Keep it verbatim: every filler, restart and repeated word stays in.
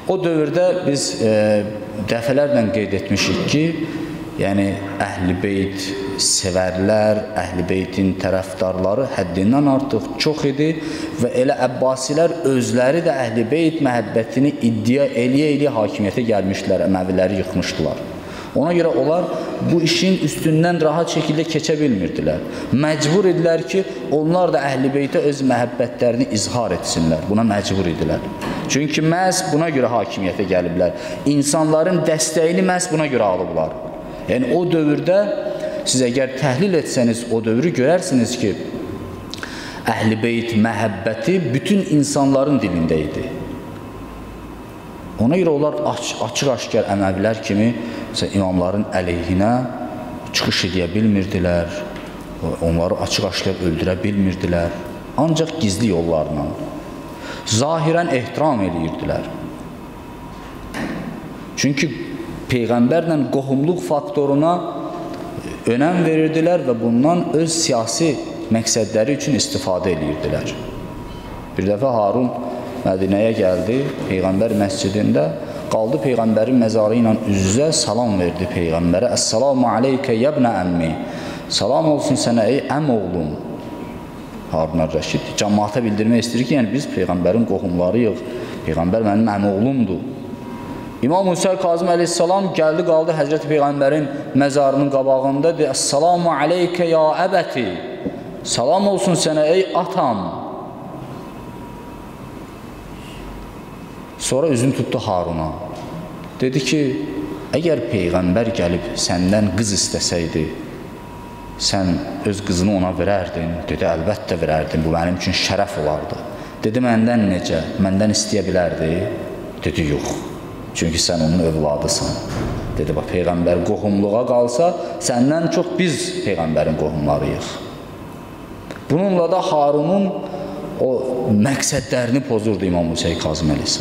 O dövrdə biz e, dəfələrlə qeyd etmişik ki, yəni Əhl-i Beyt sevərlər, Əhl-i Beytin tərəfdarları həddindən artıq çox idi və elə Əbbasilər özləri də Əhl-i Beyt məhəbbətini iddia eləyə-eləyə hakimiyyətə gəlmişdilər, Əməviləri yıxmışdılar. Ona görə onlar bu işin üstündən rahat şəkildə keçə bilmirdilər. Məcbur idilər ki, onlar da Əhl-i Beytə öz məhəbbətlərini izhar etsinlər. Buna məcbur idilər. Çünki məhz buna görə hakimiyyətə gəliblər. İnsanların dəstəyini məhz buna görə alıblar. Yəni o dövrdə siz əgər təhlil etsəniz o dövrü görərsiniz ki, Əhl-i Beyt məhəbbəti bütün insanların dilində idi. Ona görə onlar açıq-aşkar Əməvilər kimi imamların əleyhinə çıxış edə bilmirdilər, onları açıq-aşkar öldürə bilmirdilər, ancaq gizli yollarla, zahirən ehtiram edirdilər. Çünki Peyğəmbərlə qohumluq faktoruna önəm verirdilər və bundan öz siyasi məqsədləri üçün istifadə edirdilər. Bir dəfə Harun Mədinəyə gəldi, Peyğəmbər məscidində, qaldı Peyğəmbərin məzarı ilə üz-üzə salam verdi Peyğəmbərə. Əs-salamu aleykə yəbnə əmmi. Salam olsun sənə ey əm oğlum. Harun Rəşid cəmaata bildirmək istəyir ki, yəni biz Peyğəmbərin qohumlarıyıq, Peyğəmbər mənim əm oğlumdur. İmam Musa Kazım əleyhissalam gəldi, qaldı Həzrəti Peyğəmbərin məzarının qabağında, deyir, Əs-salamu aleykə ya əbəti. Salam olsun sənə ey atam. Sonra üzünü tutdu Haruna. Dedi ki, əgər Peyğəmbər gəlib səndən qız istəsəydi, sən öz qızını ona verərdin. Dedi, əlbəttə verərdin, bu mənim üçün şərəf olardı. Dedi, məndən necə, məndən istəyə bilərdi? Dedi, yox, çünki sən onun övladısan. Dedi, bax, Peyğəmbər qohumluğa qalsa, səndən çox biz Peyğəmbərin qohumlarıyıq. Bununla da Harunun o məqsədlərini pozurdu İmam Musa Kazım əleyhissalam.